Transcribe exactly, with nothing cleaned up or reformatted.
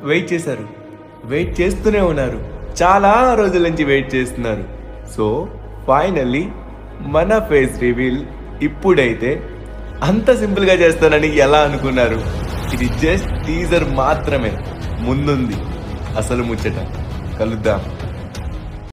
Wait చేశారు, wait చేస్తూనే ఉన్నారు, చాలా రోజుల నుంచి వెయిట్ చేస్తున్నారు. సో ఫైనల్లీ మన ఫేస్ రివీల్ ఇప్పుడైతే అంత సింపుల్గా చేస్తానని ఎలా అనుకున్నారు? ఇది జస్ట్ టీజర్ మాత్రమే, ముందుంది అసలు ముచ్చట. కలుద్దాం.